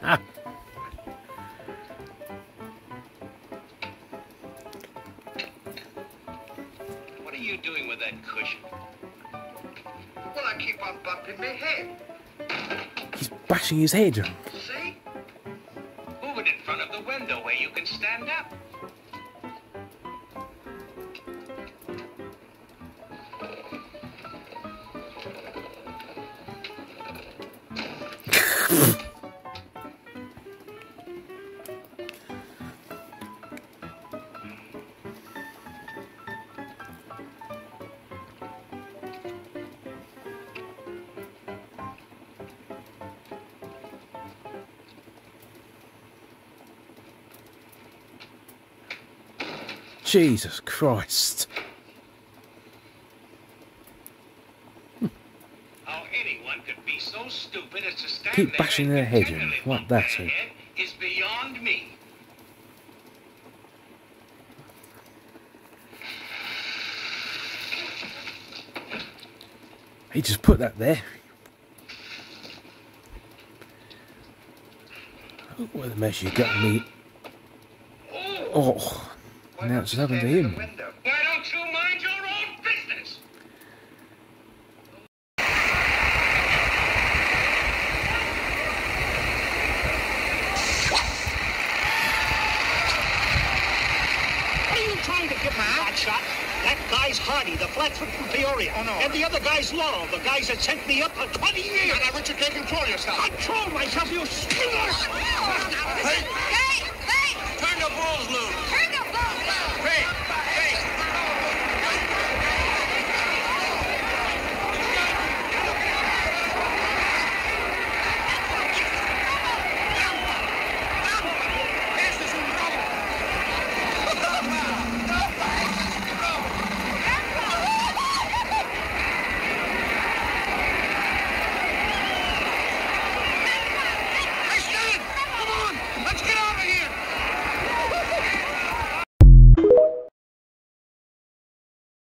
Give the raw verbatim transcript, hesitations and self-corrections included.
What are you doing with that cushion? Well, I keep on bumping my head. He's bashing his head. See? Move it in front of the window where you can stand up. Jesus Christ. How anyone could be so stupid as to stand Keep there bashing and their head in. continually What bump that's their it. head is beyond me. He just put that there. Oh, what the mess you got me. Oh, now it's happened to him. Why don't you mind your own business? What are you trying to get, hot shot? That guy's Hardy, the flatfoot from Peoria. Oh, no. And the other guy's Laurel, the guys that sent me up for twenty years. Now, Richard, can't control yourself. Control myself, you screw